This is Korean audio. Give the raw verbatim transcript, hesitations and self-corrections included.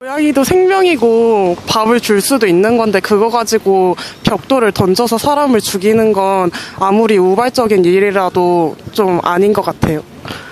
고양이도 생명이고 밥을 줄 수도 있는 건데 그거 가지고 벽돌을 던져서 사람을 죽이는 건 아무리 우발적인 일이라도 좀 아닌 것 같아요.